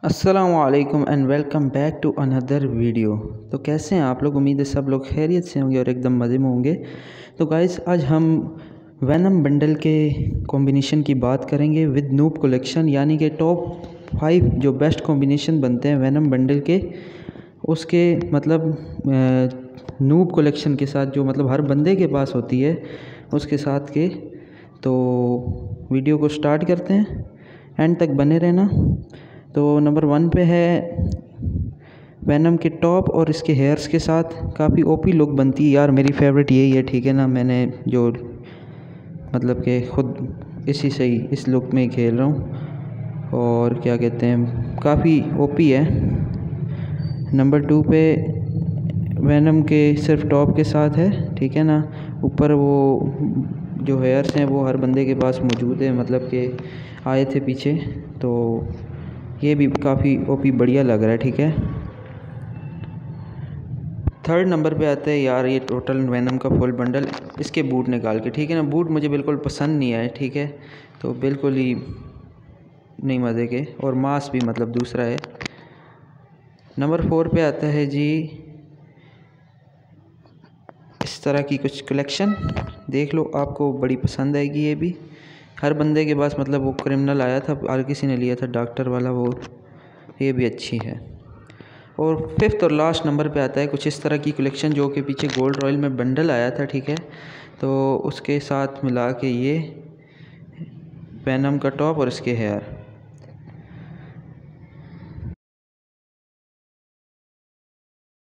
अस्सलामुअलैकुम and welcome back to another video. तो कैसे हैं आप लोग? उम्मीद है सब लोग खैरियत से होंगे और एकदम मज़े में होंगे। तो गाइस आज हम वैनम बंडल के कॉम्बिनेशन की बात करेंगे विद नूब कलेक्शन, यानी कि टॉप 5 जो बेस्ट कॉम्बिनेशन बनते हैं वैनम बंडल के, उसके मतलब नूब कलेक्शन के साथ, जो मतलब हर बंदे के पास होती है उसके साथ के। तो वीडियो को स्टार्ट करते हैं, एंड तक बने रहना। तो नंबर 1 पे है वैनम के टॉप और इसके हेयर्स के साथ काफ़ी ओपी लुक बनती है यार, मेरी फेवरेट यही है, ठीक है ना। मैंने जो मतलब कि ख़ुद इसी से ही इस लुक में ही खेल रहा हूँ और क्या कहते हैं, काफ़ी ओपी है। नंबर 2 पे वैनम के सिर्फ टॉप के साथ है, ठीक है ना। ऊपर वो जो हेयर्स हैं वो हर बंदे के पास मौजूद है, मतलब कि आए थे पीछे, तो ये भी काफ़ी ओपी बढ़िया लग रहा है, ठीक है। थर्ड नंबर पे आता है यार ये टोटल वैनम का फुल बंडल, इसके बूट निकाल के, ठीक है ना। बूट मुझे बिल्कुल पसंद नहीं आए, ठीक है, तो बिल्कुल ही नहीं मज़े के, और मास भी मतलब दूसरा है। नंबर 4 पे आता है जी इस तरह की कुछ कलेक्शन, देख लो, आपको बड़ी पसंद आएगी। ये भी हर बंदे के पास, मतलब वो क्रिमिनल आया था, हर किसी ने लिया था डॉक्टर वाला, वो ये भी अच्छी है। और 5th और लास्ट नंबर पे आता है कुछ इस तरह की कलेक्शन, जो कि पीछे गोल्ड रॉयल में बंडल आया था, ठीक है, तो उसके साथ मिला के ये वैनम का टॉप और इसके हेयर।